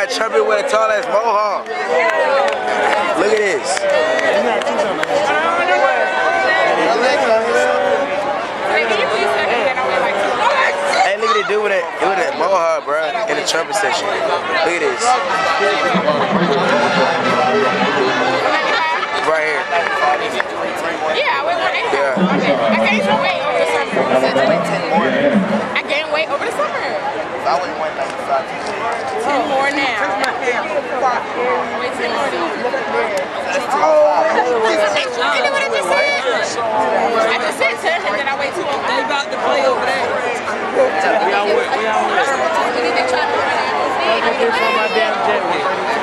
that trumpet with a tall ass mohawk. Look at this. Hey, look at it do with that mohawk, bro, in the trumpet section. Look at this. Right here. Yeah, I weigh 180. Yeah. Okay. I gained some weight over the summer. I said 10 more. I gained weight over the summer. I wouldn't want 95. 10 more now. Wait, 10 more now. You know what I just said? I just said to him that I weigh 205. They about to play over there. We all went. Look at my damn jet.